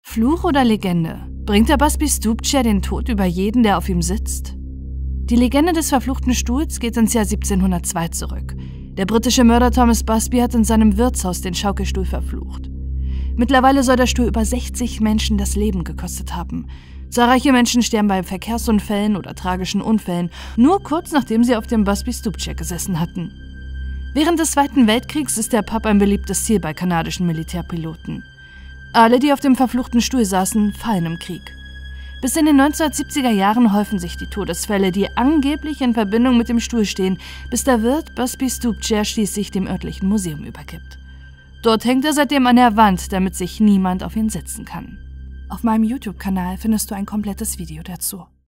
Fluch oder Legende? Bringt der Busby Stoop-Chair den Tod über jeden, der auf ihm sitzt? Die Legende des verfluchten Stuhls geht ins Jahr 1702 zurück. Der britische Mörder Thomas Busby hat in seinem Wirtshaus den Schaukelstuhl verflucht. Mittlerweile soll der Stuhl über 60 Menschen das Leben gekostet haben. Zahlreiche Menschen sterben bei Verkehrsunfällen oder tragischen Unfällen, nur kurz nachdem sie auf dem Busby Stoop-Chair gesessen hatten. Während des Zweiten Weltkriegs ist der Pub ein beliebtes Ziel bei kanadischen Militärpiloten. Alle, die auf dem verfluchten Stuhl saßen, fallen im Krieg. Bis in den 1970er Jahren häufen sich die Todesfälle, die angeblich in Verbindung mit dem Stuhl stehen, bis der Wirt Busby Stoop-Chair schließlich dem örtlichen Museum übergibt. Dort hängt er seitdem an der Wand, damit sich niemand auf ihn setzen kann. Auf meinem YouTube-Kanal findest du ein komplettes Video dazu.